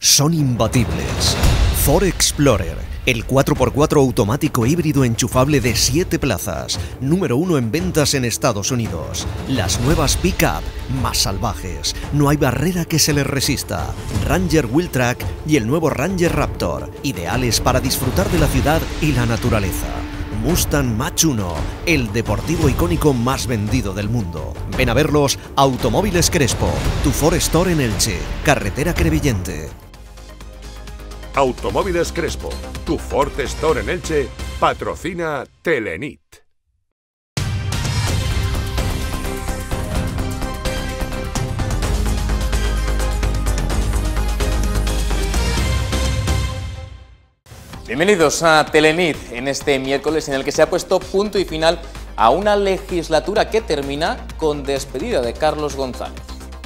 son imbatibles. Ford Explorer, el 4x4 automático híbrido enchufable de 7 plazas, número 1 en ventas en Estados Unidos. Las nuevas pick-up, más salvajes, no hay barrera que se les resista. Ranger Wheeltrack y el nuevo Ranger Raptor, ideales para disfrutar de la ciudad y la naturaleza. Mustang Mach-1, el deportivo icónico más vendido del mundo. Ven a verlos a Automóviles Crespo, tu Ford Store en Elche, carretera Crevillente. Automóviles Crespo, tu Ford Store en Elche, patrocina Telenit. Bienvenidos a Telenit en este miércoles en el que se ha puesto punto y final a una legislatura que termina con despedida de Carlos González.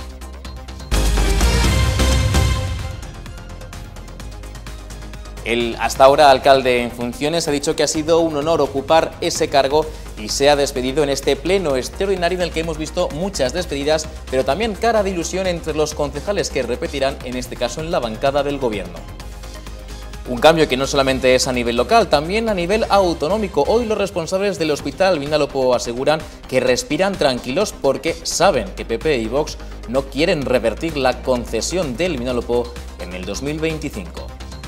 El hasta ahora alcalde en funciones ha dicho que ha sido un honor ocupar ese cargo y se ha despedido en este pleno extraordinario en el que hemos visto muchas despedidas, pero también cara de ilusión entre los concejales que repetirán, en este caso en la bancada del gobierno. Un cambio que no solamente es a nivel local, también a nivel autonómico. Hoy los responsables del Hospital Vinalopó aseguran que respiran tranquilos porque saben que PP y Vox no quieren revertir la concesión del Vinalopó en el 2025.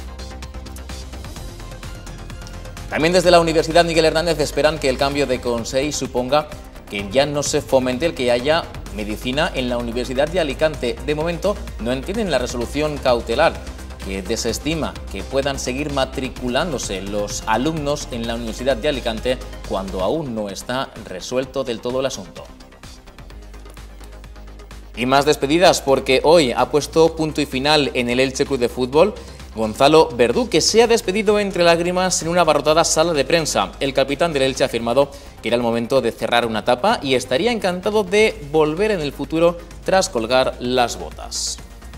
También desde la Universidad Miguel Hernández esperan que el cambio de Consell suponga que ya no se fomente el que haya medicina en la Universidad de Alicante. De momento no entienden la resolución cautelar que desestima que puedan seguir matriculándose los alumnos en la Universidad de Alicante cuando aún no está resuelto del todo el asunto. Y más despedidas porque hoy ha puesto punto y final en el Elche Club de Fútbol Gonzalo Verdú, que se ha despedido entre lágrimas en una abarrotada sala de prensa. El capitán del Elche ha afirmado que era el momento de cerrar una etapa y estaría encantado de volver en el futuro tras colgar las botas.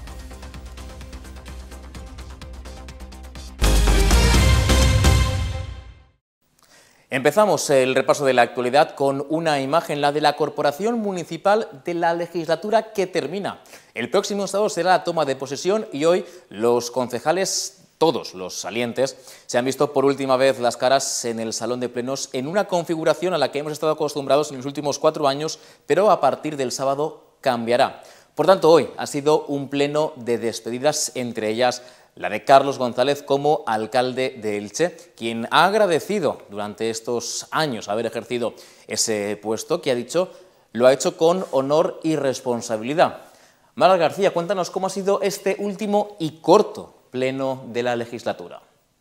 Empezamos el repaso de la actualidad con una imagen, la de la Corporación Municipal de la legislatura que termina. El próximo sábado será la toma de posesión y hoy los concejales, todos los salientes, se han visto por última vez las caras en el salón de plenos en una configuración a la que hemos estado acostumbrados en los últimos 4 años, pero a partir del sábado cambiará. Por tanto, hoy ha sido un pleno de despedidas, entre ellas la de Carlos González como alcalde de Elche, quien ha agradecido durante estos años haber ejercido ese puesto, que ha dicho lo ha hecho con honor y responsabilidad. Marga García, cuéntanos cómo ha sido este último y corto pleno de la legislatura.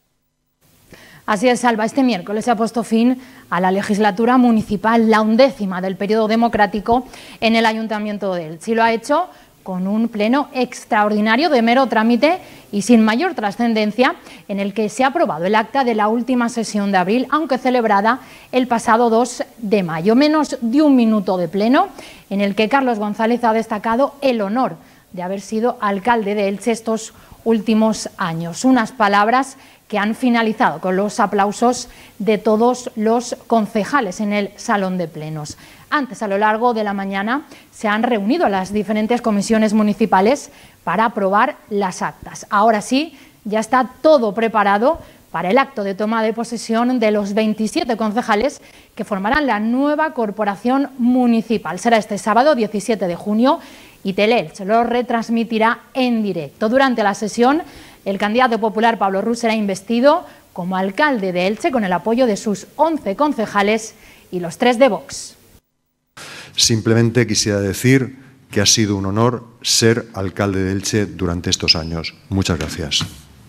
Así es, Alba, este miércoles se ha puesto fin a la legislatura municipal, la 11ª del periodo democrático en el Ayuntamiento de Elche. Y lo ha hecho con un pleno extraordinario de mero trámite y sin mayor trascendencia, en el que se ha aprobado el acta de la última sesión de abril, aunque celebrada el pasado 2 de mayo. Menos de un minuto de pleno, en el que Carlos González ha destacado el honor de haber sido alcalde de Elche estos últimos años. Unas palabras que han finalizado con los aplausos de todos los concejales en el salón de plenos. Antes, a lo largo de la mañana, se han reunido las diferentes comisiones municipales para aprobar las actas. Ahora sí, ya está todo preparado para el acto de toma de posesión de los 27 concejales que formarán la nueva corporación municipal. Será este sábado 17 de junio y Teleelch lo retransmitirá en directo. Durante la sesión, el candidato popular Pablo Rus será investido como alcalde de Elche con el apoyo de sus 11 concejales y los 3 de Vox. Simplemente quisiera decir que ha sido un honor ser alcalde de Elche durante estos años. Muchas gracias.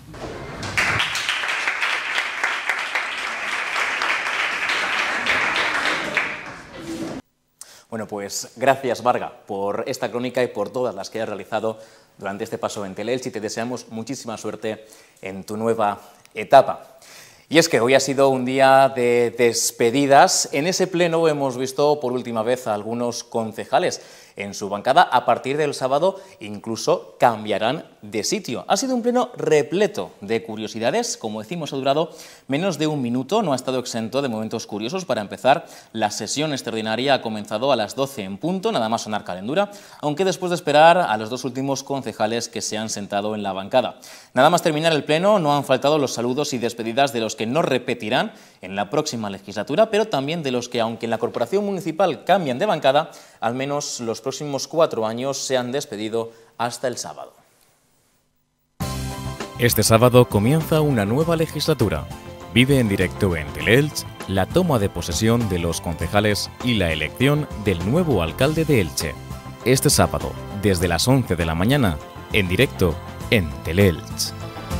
Bueno, pues gracias, Marga, por esta crónica y por todas las que has realizado durante este paso en Teleelch, y te deseamos muchísima suerte en tu nueva etapa. Y es que hoy ha sido un día de despedidas. En ese pleno hemos visto por última vez a algunos concejales. en su bancada. A partir del sábado incluso cambiarán de sitio. Ha sido un pleno repleto de curiosidades. Como decimos, ha durado menos de un minuto. No ha estado exento de momentos curiosos. Para empezar, la sesión extraordinaria ha comenzado a las 12 en punto, nada más sonar calentura, aunque después de esperar a los dos últimos concejales que se han sentado en la bancada. Nada más terminar el pleno, no han faltado los saludos y despedidas de los que no repetirán en la próxima legislatura, pero también de los que, aunque en la corporación municipal cambian de bancada, al menos los próximos 4 años se han despedido hasta el sábado. Este sábado comienza una nueva legislatura. Vive en directo en Teleelch la toma de posesión de los concejales y la elección del nuevo alcalde de Elche. Este sábado, desde las 11 de la mañana, en directo en Teleelch.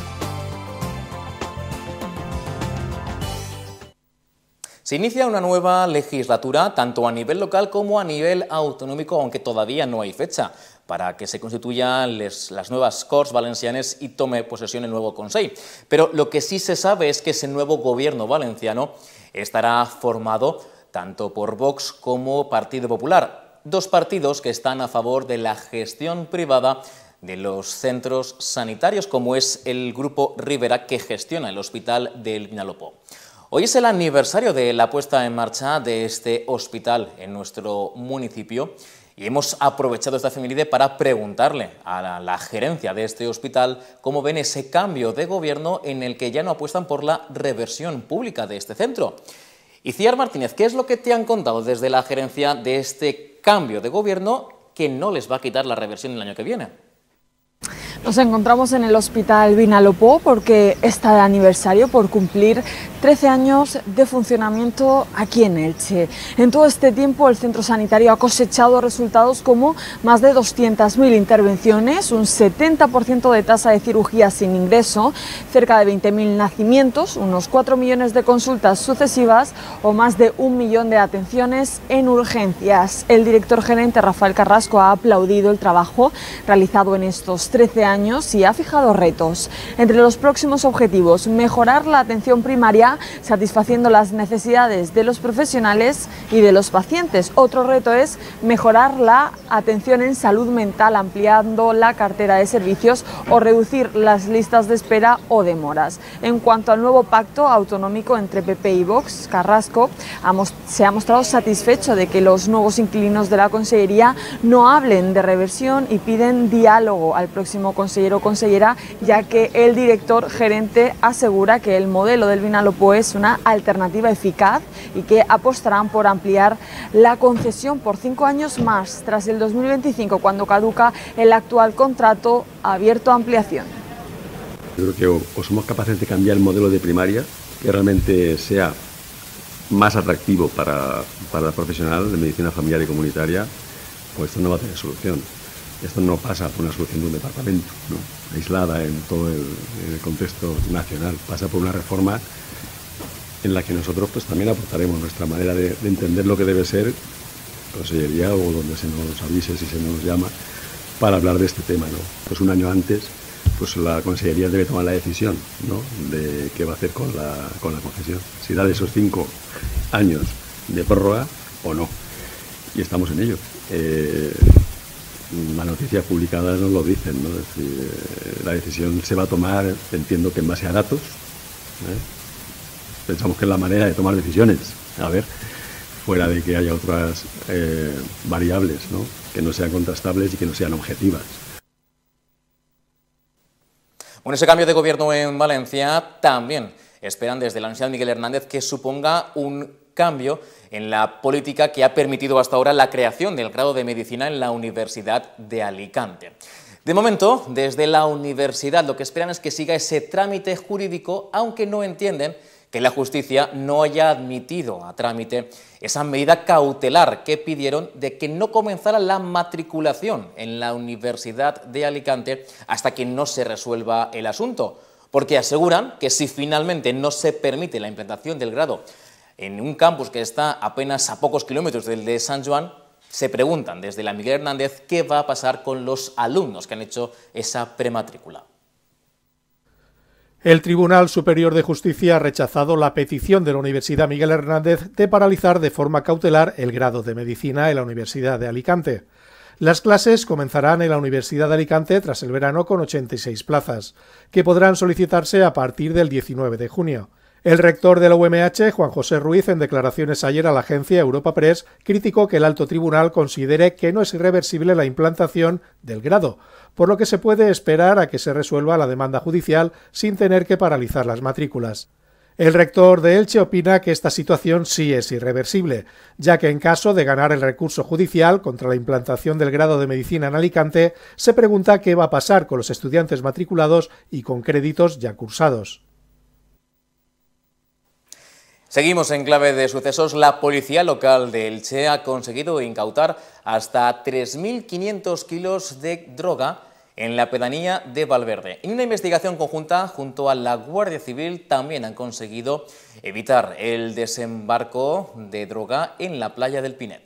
Se inicia una nueva legislatura, tanto a nivel local como a nivel autonómico, aunque todavía no hay fecha para que se constituyan las nuevas Corts Valencianes y tome posesión el nuevo Consell. Pero lo que sí se sabe es que ese nuevo gobierno valenciano estará formado tanto por Vox como Partido Popular, dos partidos que están a favor de la gestión privada de los centros sanitarios, como es el Grupo Rivera, que gestiona el Hospital del Vinalopó. Hoy es el aniversario de la puesta en marcha de este hospital en nuestro municipio y hemos aprovechado esta efeméride para preguntarle a la gerencia de este hospital cómo ven ese cambio de gobierno en el que ya no apuestan por la reversión pública de este centro. Iciar Martínez, ¿qué es lo que te han contado desde la gerencia de este cambio de gobierno que no les va a quitar la reversión el año que viene? Nos encontramos en el Hospital Vinalopó porque está de aniversario por cumplir 13 años de funcionamiento aquí en Elche. En todo este tiempo el centro sanitario ha cosechado resultados como más de 200.000 intervenciones, un 70% de tasa de cirugías sin ingreso, cerca de 20.000 nacimientos, unos 4 millones de consultas sucesivas o más de 1 millón de atenciones en urgencias. El director gerente Rafael Carrasco ha aplaudido el trabajo realizado en estos 13 años y ha fijado retos. Entre los próximos objetivos, mejorar la atención primaria satisfaciendo las necesidades de los profesionales y de los pacientes. Otro reto es mejorar la atención en salud mental, ampliando la cartera de servicios o reducir las listas de espera o demoras. En cuanto al nuevo pacto autonómico entre PP y Vox, Carrasco se ha mostrado satisfecho de que los nuevos inquilinos de la Consellería no hablen de reversión y piden diálogo al próximo consellero o consellera, ya que el director gerente asegura que el modelo del Vinalopó es una alternativa eficaz y que apostarán por ampliar la concesión por 5 años más, tras el 2025, cuando caduca el actual contrato abierto a ampliación. Yo creo que o somos capaces de cambiar el modelo de primaria, que realmente sea más atractivo para el profesional de medicina familiar y comunitaria, pues esto no va a tener solución. Esto no pasa por una solución de un departamento, ¿no?, aislada en todo el contexto nacional. Pasa por una reforma en la que nosotros pues también aportaremos nuestra manera de entender lo que debe ser consellería o donde se nos avise si se nos llama para hablar de este tema, ¿no? Pues un año antes pues la consellería debe tomar la decisión, ¿no?, de qué va a hacer con la concesión, si da de esos 5 años de prórroga o no, y estamos en ello. Las noticias publicadas nos lo dicen, ¿no? Es decir, la decisión se va a tomar, entiendo que en base a datos, Pensamos que es la manera de tomar decisiones, a ver, fuera de que haya otras variables, ¿no?, que no sean contrastables y que no sean objetivas. Bueno, ese cambio de gobierno en Valencia también esperan desde la Universidad Miguel Hernández que suponga un cambio en la política que ha permitido hasta ahora la creación del grado de Medicina en la Universidad de Alicante. De momento, desde la universidad lo que esperan es que siga ese trámite jurídico, aunque no entienden que la justicia no haya admitido a trámite esa medida cautelar que pidieron de que no comenzara la matriculación en la Universidad de Alicante hasta que no se resuelva el asunto, porque aseguran que si finalmente no se permite la implantación del grado en un campus que está apenas a pocos kilómetros del de San Joan, se preguntan desde la Miguel Hernández qué va a pasar con los alumnos que han hecho esa prematrícula. El Tribunal Superior de Justicia ha rechazado la petición de la Universidad Miguel Hernández de paralizar de forma cautelar el grado de Medicina en la Universidad de Alicante. Las clases comenzarán en la Universidad de Alicante tras el verano con 86 plazas, que podrán solicitarse a partir del 19 de junio. El rector de la UMH, Juan José Ruiz, en declaraciones ayer a la agencia Europa Press, criticó que el alto tribunal considere que no es irreversible la implantación del grado, por lo que se puede esperar a que se resuelva la demanda judicial sin tener que paralizar las matrículas. El rector de Elche opina que esta situación sí es irreversible, ya que en caso de ganar el recurso judicial contra la implantación del grado de medicina en Alicante, se pregunta qué va a pasar con los estudiantes matriculados y con créditos ya cursados. Seguimos en clave de sucesos. La policía local de Elche ha conseguido incautar hasta 3.500 kilos de droga en la pedanía de Valverde. En una investigación conjunta junto a la Guardia Civil también han conseguido evitar el desembarco de droga en la playa del Pinet.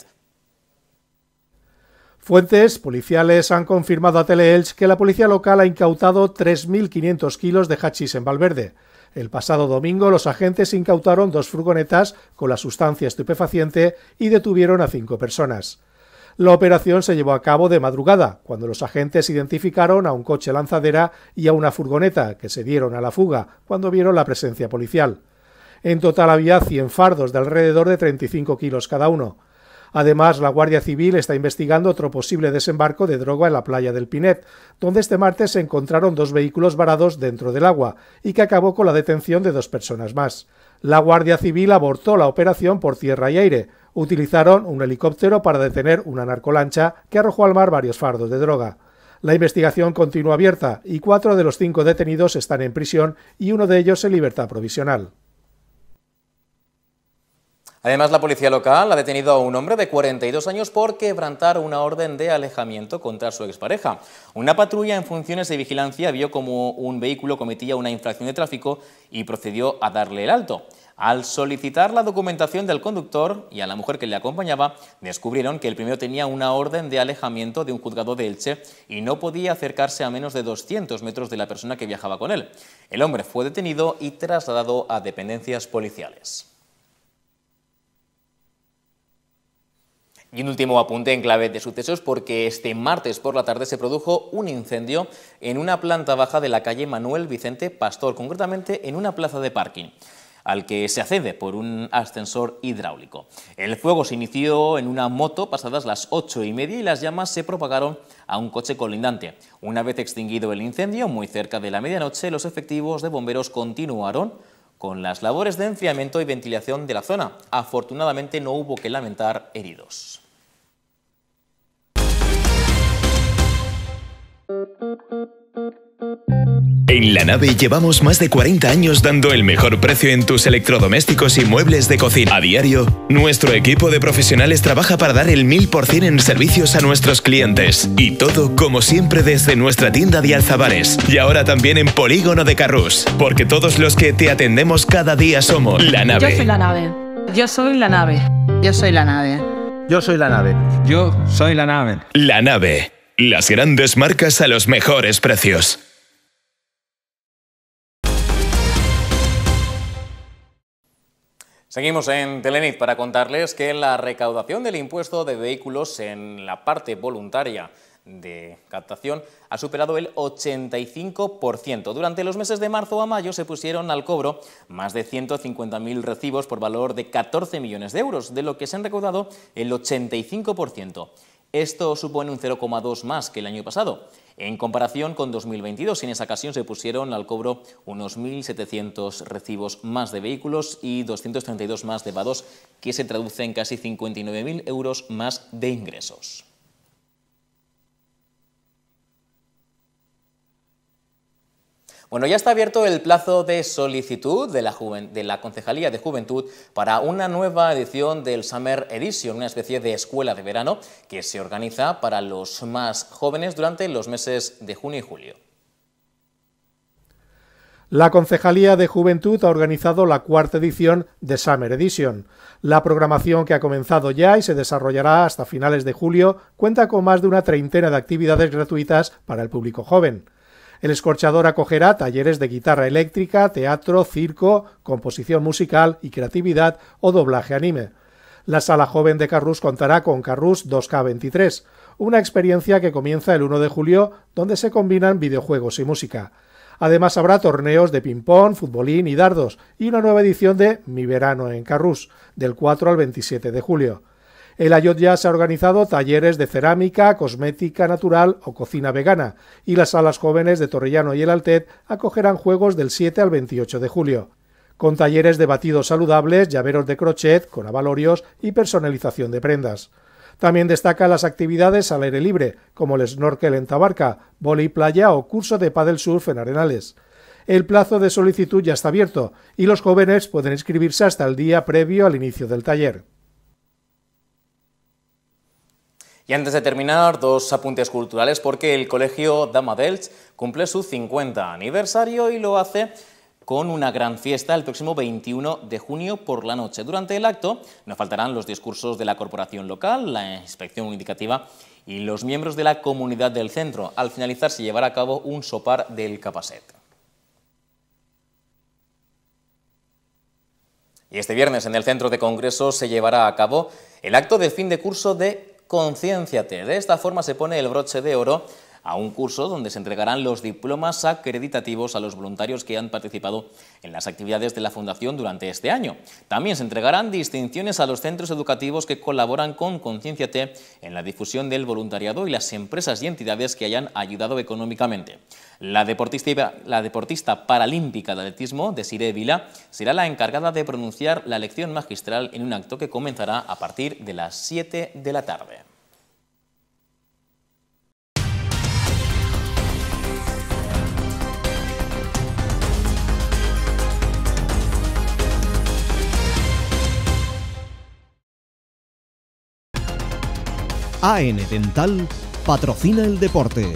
Fuentes policiales han confirmado a Teleelch que la policía local ha incautado 3.500 kilos de hachís en Valverde. El pasado domingo los agentes incautaron 2 furgonetas con la sustancia estupefaciente y detuvieron a 5 personas. La operación se llevó a cabo de madrugada, cuando los agentes identificaron a un coche lanzadera y a una furgoneta, que se dieron a la fuga cuando vieron la presencia policial. En total había 100 fardos de alrededor de 35 kilos cada uno. Además, la Guardia Civil está investigando otro posible desembarco de droga en la playa del Pinet, donde este martes se encontraron 2 vehículos varados dentro del agua y que acabó con la detención de 2 personas más. La Guardia Civil abortó la operación por tierra y aire. Utilizaron un helicóptero para detener una narcolancha que arrojó al mar varios fardos de droga. La investigación continúa abierta y 4 de los 5 detenidos están en prisión y uno de ellos en libertad provisional. Además, la policía local ha detenido a un hombre de 42 años por quebrantar una orden de alejamiento contra su expareja. Una patrulla en funciones de vigilancia vio como un vehículo cometía una infracción de tráfico y procedió a darle el alto. Al solicitar la documentación del conductor y a la mujer que le acompañaba, descubrieron que el primero tenía una orden de alejamiento de un juzgado de Elche y no podía acercarse a menos de 200 metros de la persona que viajaba con él. El hombre fue detenido y trasladado a dependencias policiales. Y un último apunte en clave de sucesos, porque este martes por la tarde se produjo un incendio en una planta baja de la calle Manuel Vicente Pastor, concretamente en una plaza de parking, al que se accede por un ascensor hidráulico. El fuego se inició en una moto pasadas las 8:30 y las llamas se propagaron a un coche colindante. Una vez extinguido el incendio, muy cerca de la medianoche, los efectivos de bomberos continuaron con las labores de enfriamiento y ventilación de la zona. Afortunadamente no hubo que lamentar heridos. En La Nave llevamos más de 40 años dando el mejor precio en tus electrodomésticos y muebles de cocina. A diario, nuestro equipo de profesionales trabaja para dar el 1000% en servicios a nuestros clientes. Y todo, como siempre, desde nuestra tienda de Alzabares. Y ahora también en Polígono de Carrús. Porque todos los que te atendemos cada día somos La Nave. Yo soy La Nave. Yo soy La Nave. Yo soy La Nave. Yo soy La Nave. Yo soy La Nave. La Nave. Las grandes marcas a los mejores precios. Seguimos en Telenit para contarles que la recaudación del impuesto de vehículos en la parte voluntaria de captación ha superado el 85%. Durante los meses de marzo a mayo se pusieron al cobro más de 150.000 recibos por valor de 14 millones de euros, de lo que se han recaudado el 85%. Esto supone un 0,2 más que el año pasado. En comparación con 2022, en esa ocasión se pusieron al cobro unos 1.700 recibos más de vehículos y 232 más de vados, que se traduce en casi 59.000 euros más de ingresos. Bueno, ya está abierto el plazo de solicitud de la Concejalía de Juventud para una nueva edición del Summer Edition, una especie de escuela de verano que se organiza para los más jóvenes durante los meses de junio y julio. La Concejalía de Juventud ha organizado la 4ª edición de Summer Edition. La programación, que ha comenzado ya y se desarrollará hasta finales de julio, cuenta con más de una treintena de actividades gratuitas para el público joven. El Escorchador acogerá talleres de guitarra eléctrica, teatro, circo, composición musical y creatividad o doblaje anime. La sala joven de Carrús contará con Carrús 2K23, una experiencia que comienza el 1 de julio donde se combinan videojuegos y música. Además habrá torneos de ping-pong, futbolín y dardos y una nueva edición de Mi Verano en Carrús, del 4 al 27 de julio. El Ayot Jazz ha organizado talleres de cerámica, cosmética natural o cocina vegana, y las salas jóvenes de Torrellano y el Altet acogerán juegos del 7 al 28 de julio, con talleres de batidos saludables, llaveros de crochet, con abalorios y personalización de prendas. También destacan las actividades al aire libre, como el snorkel en Tabarca, vóley playa o curso de paddle surf en Arenales. El plazo de solicitud ya está abierto y los jóvenes pueden inscribirse hasta el día previo al inicio del taller. Y antes de terminar, dos apuntes culturales, porque el Colegio Dama d'Elx cumple su 50 aniversario y lo hace con una gran fiesta el próximo 21 de junio por la noche. Durante el acto no faltarán los discursos de la corporación local, la inspección indicativa y los miembros de la comunidad del centro. Al finalizar se llevará a cabo un sopar del Capasset. Y este viernes en el centro de congresos se llevará a cabo el acto de fin de curso de Concienciate. De esta forma se pone el broche de oro a un curso donde se entregarán los diplomas acreditativos a los voluntarios que han participado en las actividades de la Fundación durante este año. También se entregarán distinciones a los centros educativos que colaboran con Concienciate en la difusión del voluntariado y las empresas y entidades que hayan ayudado económicamente. La deportista paralímpica de atletismo, Desiree Vila, será la encargada de pronunciar la lección magistral en un acto que comenzará a partir de las 7 de la tarde. AN Dental patrocina el deporte.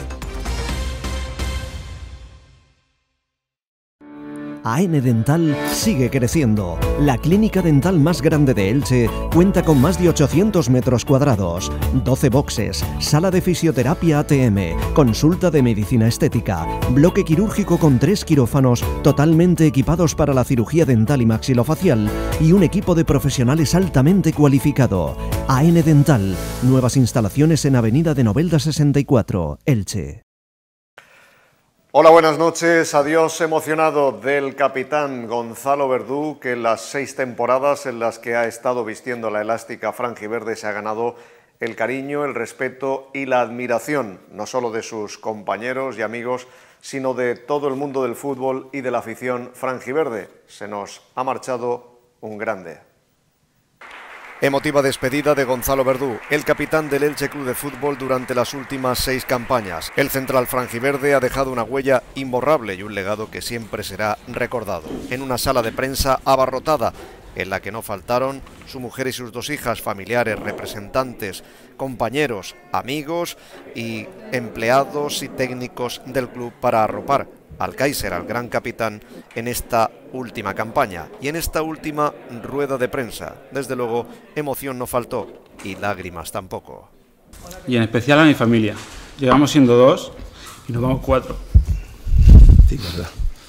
AN Dental sigue creciendo. La clínica dental más grande de Elche cuenta con más de 800 metros cuadrados, 12 boxes, sala de fisioterapia ATM, consulta de medicina estética, bloque quirúrgico con 3 quirófanos totalmente equipados para la cirugía dental y maxilofacial y un equipo de profesionales altamente cualificado. AN Dental, nuevas instalaciones en Avenida de Novelda 64, Elche. Hola, buenas noches. Adiós emocionado del capitán Gonzalo Verdú, que en las 6 temporadas en las que ha estado vistiendo la elástica franjiverde se ha ganado el cariño, el respeto y la admiración, no solo de sus compañeros y amigos, sino de todo el mundo del fútbol y de la afición franjiverde. Se nos ha marchado un grande. Emotiva despedida de Gonzalo Verdú, el capitán del Elche Club de Fútbol durante las últimas 6 campañas. El central franjiverde ha dejado una huella imborrable y un legado que siempre será recordado. En una sala de prensa abarrotada, en la que no faltaron su mujer y sus 2 hijas, familiares, representantes, compañeros, amigos y empleados y técnicos del club para arropar al Kaiser, al gran capitán, en esta última campaña y en esta última rueda de prensa. Desde luego, emoción no faltó y lágrimas tampoco. Y en especial a mi familia. Llegamos siendo 2 y nos vamos 4. Sí, verdad.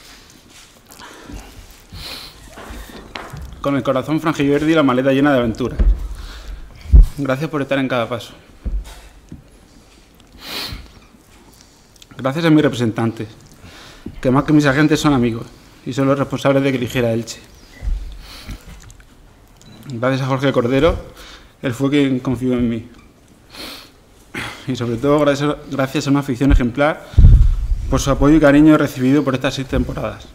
Con el corazón franjiverde y la maleta llena de aventuras. Gracias por estar en cada paso. Gracias a mis representantes, que más que mis agentes son amigos y son los responsables de que eligiera Elche. Gracias a Jorge Cordero, él fue quien confió en mí. Y sobre todo gracias a una afición ejemplar por su apoyo y cariño recibido por estas 6 temporadas.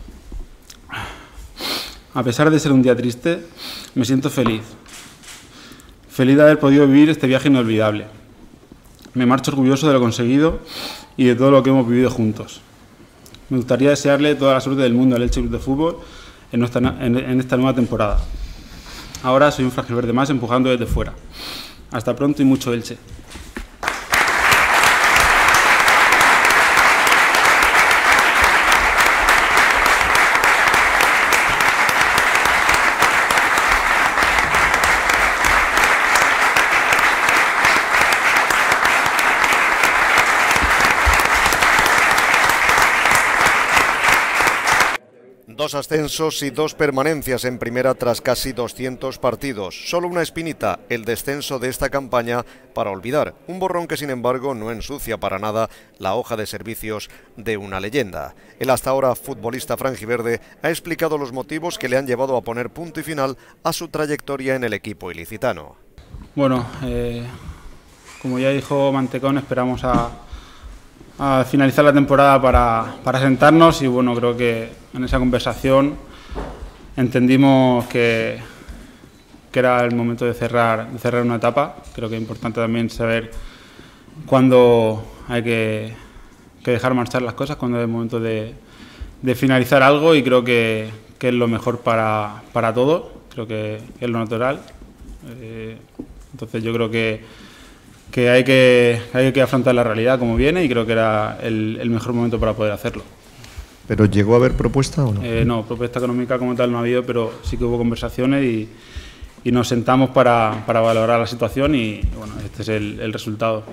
A pesar de ser un día triste, me siento feliz. Feliz de haber podido vivir este viaje inolvidable. Me marcho orgulloso de lo conseguido y de todo lo que hemos vivido juntos. Me gustaría desearle toda la suerte del mundo al Elche Club de Fútbol en esta nueva temporada. Ahora soy un franjiverde más empujando desde fuera. Hasta pronto y mucho Elche. 2 ascensos y 2 permanencias en primera tras casi 200 partidos. Solo una espinita, el descenso de esta campaña para olvidar. Un borrón que sin embargo no ensucia para nada la hoja de servicios de una leyenda. El hasta ahora futbolista franjiverde ha explicado los motivos que le han llevado a poner punto y final a su trayectoria en el equipo ilicitano. Bueno, como ya dijo Mantecón, esperamos a finalizar la temporada para sentarnos y bueno, creo que en esa conversación entendimos que era el momento de cerrar una etapa. Creo que es importante también saber cuándo hay que dejar marchar las cosas, cuándo es el momento de finalizar algo, y creo que es lo mejor para todos, creo que es lo natural. Entonces yo creo que hay que afrontar la realidad como viene, y creo que era el mejor momento para poder hacerlo. ¿Pero llegó a haber propuesta o no? No, propuesta económica como tal no ha habido, pero sí que hubo conversaciones y nos sentamos para valorar la situación y bueno, este es el resultado.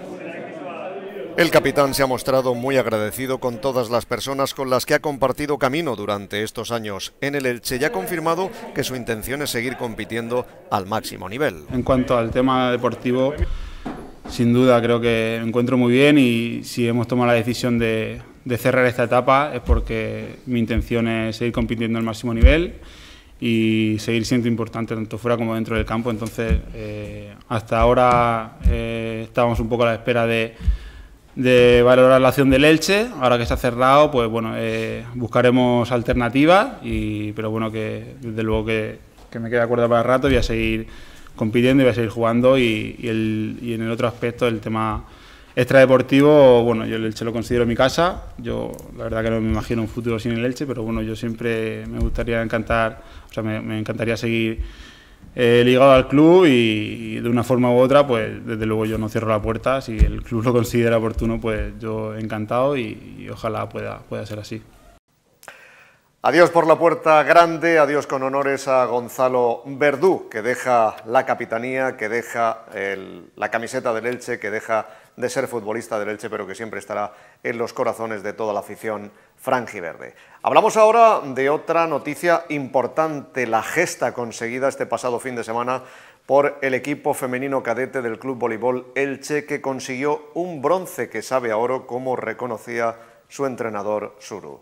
El capitán se ha mostrado muy agradecido con todas las personas con las que ha compartido camino durante estos años en el Elche y ha confirmado que su intención es seguir compitiendo al máximo nivel. En cuanto al tema deportivo, sin duda creo que me encuentro muy bien, y si hemos tomado la decisión de cerrar esta etapa es porque mi intención es seguir compitiendo al máximo nivel y seguir siendo importante tanto fuera como dentro del campo. Entonces hasta ahora estábamos un poco a la espera de valorar la acción del Elche. Ahora que se ha cerrado, pues bueno, buscaremos alternativas, pero bueno, que desde luego que me queda cuerda para el rato. Voy a seguir compitiendo y voy a seguir jugando, y en el otro aspecto, el tema extradeportivo, bueno, yo el Elche lo considero mi casa. Yo la verdad que no me imagino un futuro sin el Elche, pero bueno, yo siempre me encantaría seguir ligado al club, y de una forma u otra, pues desde luego yo no cierro la puerta. Si el club lo considera oportuno, pues yo encantado, y ojalá pueda ser así. Adiós por la puerta grande, adiós con honores a Gonzalo Verdú, que deja la capitanía, que deja la camiseta del Elche, que deja de ser futbolista del Elche, pero que siempre estará en los corazones de toda la afición franjiverde. Hablamos ahora de otra noticia importante, la gesta conseguida este pasado fin de semana por el equipo femenino cadete del Club Voleibol Elche, que consiguió un bronce que sabe a oro, como reconocía su entrenador Suru.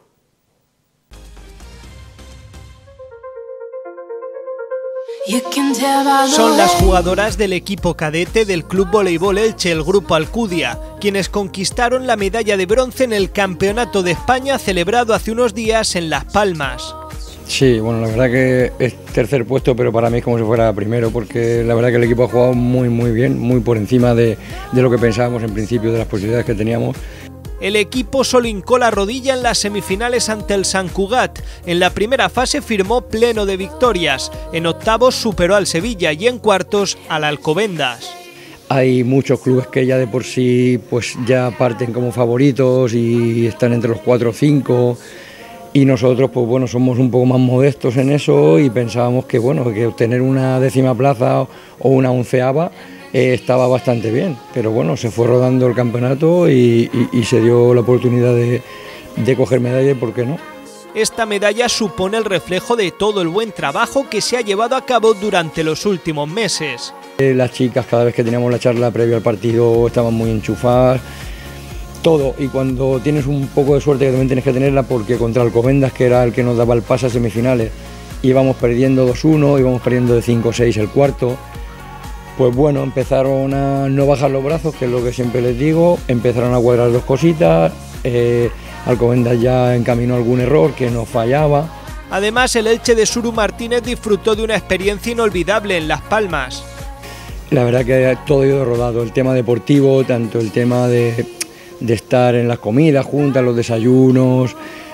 Son las jugadoras del equipo cadete del Club Voleibol Elche, el Grupo Alcudia, quienes conquistaron la medalla de bronce en el Campeonato de España celebrado hace unos días en Las Palmas. Sí, bueno, la verdad que es tercer puesto, pero para mí es como si fuera primero, porque la verdad que el equipo ha jugado muy bien, muy por encima de lo que pensábamos en principio, de las posibilidades que teníamos. El equipo solo hincó la rodilla en las semifinales ante el Sant Cugat. En la primera fase firmó pleno de victorias. En octavos superó al Sevilla y en cuartos al Alcobendas. Hay muchos clubes que ya de por sí pues ya parten como favoritos y están entre los 4 o 5. Y nosotros pues bueno, somos un poco más modestos en eso, y pensábamos que bueno, que obtener una 10ª plaza o una 11ª estaba bastante bien, pero bueno, se fue rodando el campeonato y se dio la oportunidad de coger medalla, ¿por qué no? Esta medalla supone el reflejo de todo el buen trabajo que se ha llevado a cabo durante los últimos meses. Las chicas, cada vez que teníamos la charla previa al partido, estaban muy enchufadas, todo, y cuando tienes un poco de suerte, que también tienes que tenerla, porque contra Alcobendas, que era el que nos daba el pase a semifinales, íbamos perdiendo 2-1, íbamos perdiendo de 5-6 el cuarto. Pues bueno, empezaron a no bajar los brazos, que es lo que siempre les digo, empezaron a cuadrar 2 cositas, Alcobendas ya encaminó algún error que nos fallaba. Además, el Elche de Suru Martínez disfrutó de una experiencia inolvidable en Las Palmas. La verdad que todo ha ido rodado, el tema deportivo, tanto el tema de estar en las comidas juntas, los desayunos,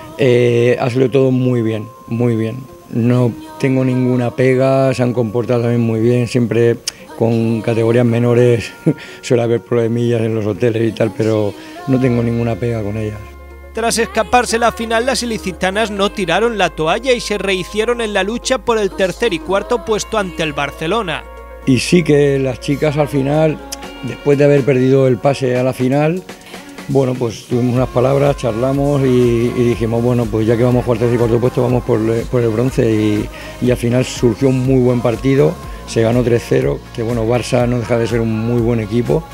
ha salido todo muy bien, muy bien. No tengo ninguna pega, se han comportado también muy bien, siempre con categorías menores suele haber problemillas en los hoteles y tal, pero no tengo ninguna pega con ellas. Tras escaparse la final, las ilicitanas no tiraron la toalla y se rehicieron en la lucha por el tercer y cuarto puesto ante el Barcelona. Y sí que las chicas al final, después de haber perdido el pase a la final, Bueno, pues tuvimos unas palabras, charlamos y dijimos, bueno, pues ya que vamos a jugar tercer y cuarto puesto, vamos por el bronce y al final surgió un muy buen partido, se ganó 3-0, que bueno, Barça no deja de ser un muy buen equipo.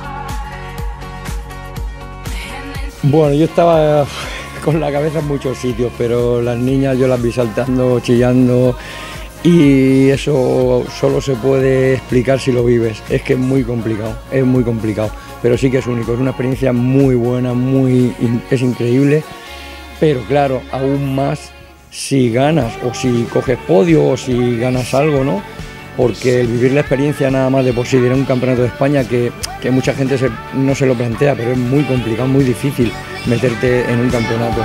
Bueno, yo estaba con la cabeza en muchos sitios, pero las niñas yo las vi saltando, chillando y eso solo se puede explicar si lo vives, es que es muy complicado, pero sí que es único, es una experiencia muy buena, es increíble, pero claro, aún más si ganas o si coges podio o si ganas algo, ¿no? Porque el vivir la experiencia nada más de por sí de ir a un campeonato de España que mucha gente no se lo plantea, pero es muy complicado, muy difícil meterte en un campeonato.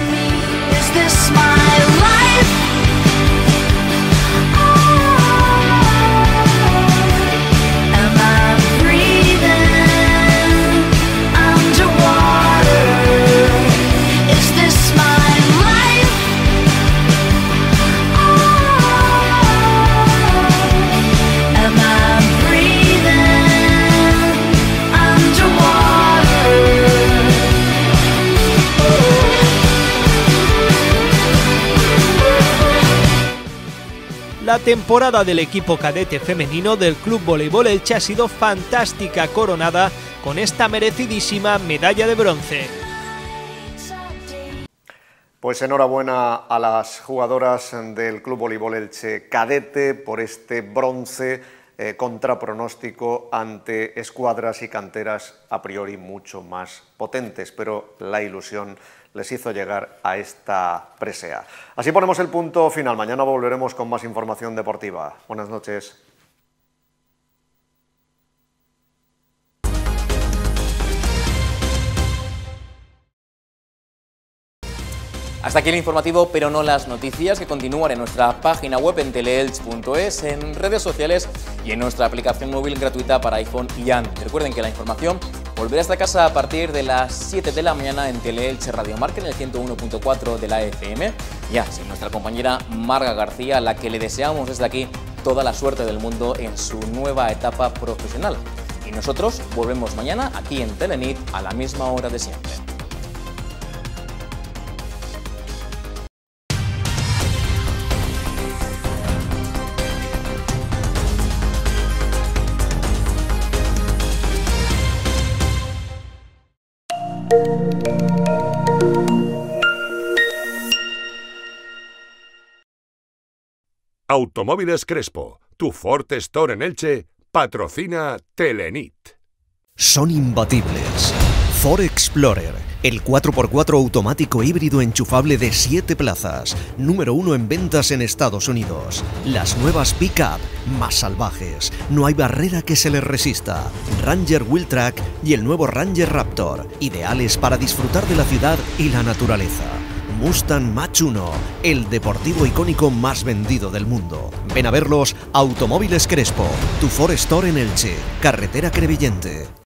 La temporada del equipo cadete femenino del Club Voleibol Elche ha sido fantástica, coronada con esta merecidísima medalla de bronce. Pues enhorabuena a las jugadoras del Club Voleibol Elche cadete por este bronce contra pronóstico ante escuadras y canteras a priori mucho más potentes, pero la ilusión les hizo llegar a esta presea. Así ponemos el punto final. Mañana volveremos con más información deportiva. Buenas noches. Hasta aquí el informativo, pero no las noticias, que continúan en nuestra página web en teleelch.es, en redes sociales y en nuestra aplicación móvil gratuita para iPhone y Android. Recuerden que la información volverá a esta casa a partir de las 7 de la mañana en Teleelch Radio Marca, en el 101.4 de la FM. Ya, sin nuestra compañera Marga García, a la que le deseamos desde aquí toda la suerte del mundo en su nueva etapa profesional. Y nosotros volvemos mañana aquí en Telenit a la misma hora de siempre. Automóviles Crespo, tu Ford Store en Elche, patrocina Telenit. Son imbatibles. Ford Explorer, el 4x4 automático híbrido enchufable de 7 plazas, número 1 en ventas en Estados Unidos. Las nuevas Pickup, más salvajes, no hay barrera que se les resista. Ranger Wheeltrack y el nuevo Ranger Raptor, ideales para disfrutar de la ciudad y la naturaleza. Mustang Mach-1, el deportivo icónico más vendido del mundo. Ven a verlos, Automóviles Crespo, tu Ford Store en Elche, carretera Crevillente.